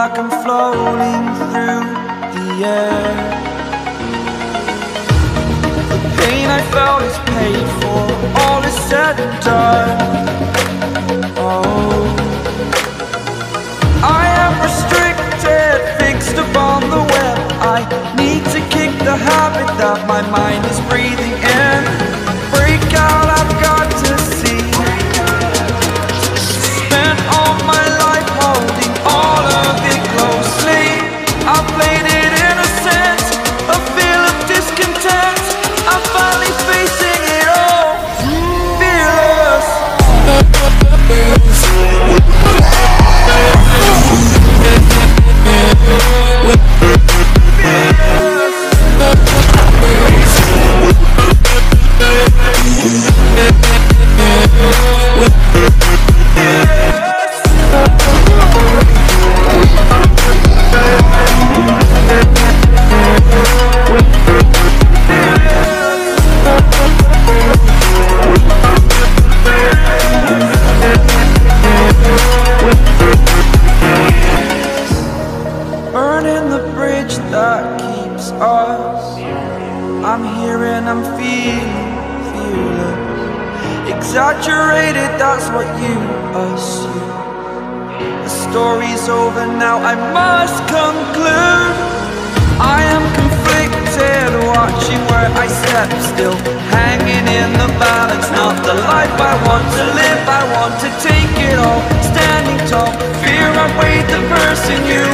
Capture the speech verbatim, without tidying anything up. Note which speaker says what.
Speaker 1: like I'm floating through the air. The pain I felt is paid for, all is said and done. Oh, I am restricted, fixed upon the web. I need to kick the habit that my mind is breathing in. Break out, I've got to see. Spent all my life holding all of it closely. I played it innocent, a feel of discontent. I'm finally facing it all, fearless. Burning the bridge that keeps us. I'm here and I'm feeling fearless. Exaggerated, that's what you assume. The story's over now, I must conclude. I am conflicted, watching where I step still, hanging in the balance. Not the life I want to live, I want to take it all. Standing tall, fear I weighed the person you